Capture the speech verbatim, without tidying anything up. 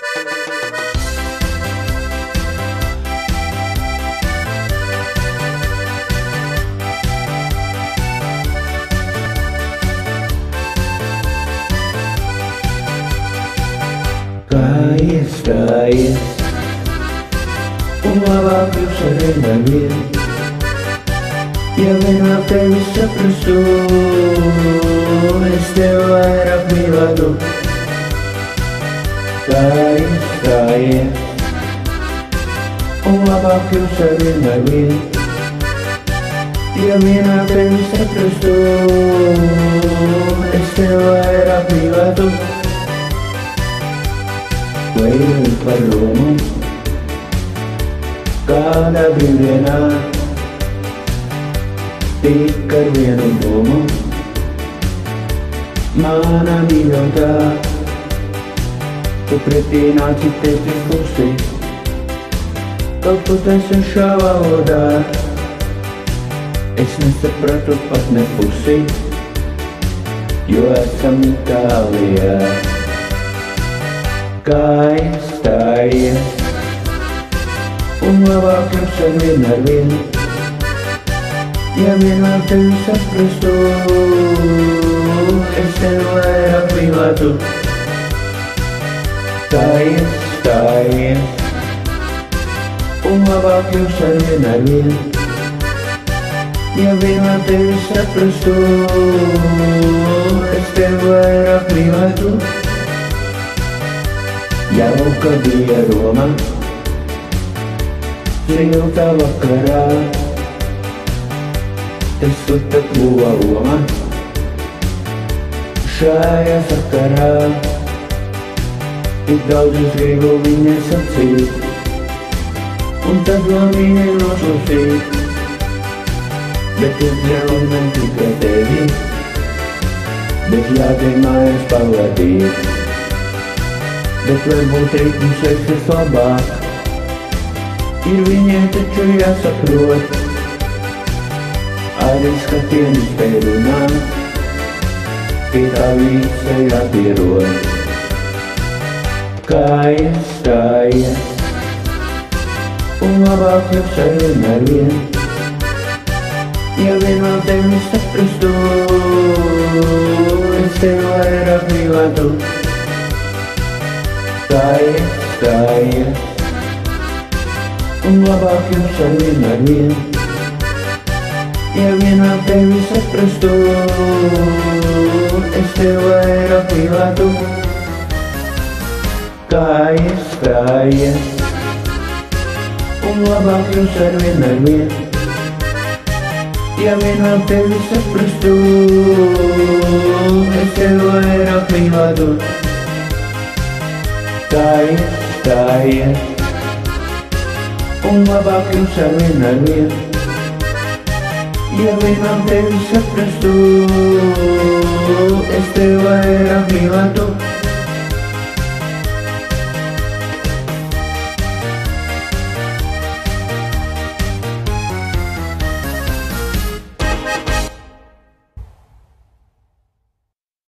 Kājies, kājies, un labāk jūs ar vienmēr vien. Ja vien vēl tevi saprastu, es tev vairāk mīlētu. Kājies, kājies, un labāk jūs ar vienmēr vien. Ja vien vēl tevi saprastu, es tev vairāk mīlētu. Vai par Romu kādā brīvdienā tik ar vienu domu mana mīļotā, tu pretī nāci teici pusi, kaut ko taisa šā valodā. Es nesapratu pat ne pusi, jo esam Itālijā. Kājies, kājies, un labāk jūs ar vien ar vien. Ja vien vēl tevi saprastu, es tev vairāk mīlētu. Kājies, kājies, un labāk jūs ar vien ar vien. Ja vien vēl tevi saprastu, es tev vairāk mīlētu. Jauka bija Roma, silta vakarā, es slikta kļuva Roma. Šajā sakarā tik daudz es gribu viņai sacīt, un tad vēl viņai nošūsīt. Bet es dzēlu ne tikai tevi, bet jādiemājas pavadīt. Bet varbūt ritms veiksies labāk, ir viņai taču jāsaprot. Arī skatieni spēj runāt, pie tā visa jāpierod. Kājies, kājies, un labāk jūs ar vien ar vien. Ja vien vēl tevi saprastu, es tev vairāk mīlētu. Kājies, kājies, un labāk jūs ar vien ar vien. Ja vien vēl tevi saprastu, es tev vairāk mīlētu. Kājies, kājies, un labāk jūs ar vien ar vien. Ja vien vēl tevi saprastu, es tev vairāk mīlētu. Kājies, kājies, un labāk jūs ar vien ar vien. Ja vien vēl tevi saprastu, es tev vairāk mīlētu.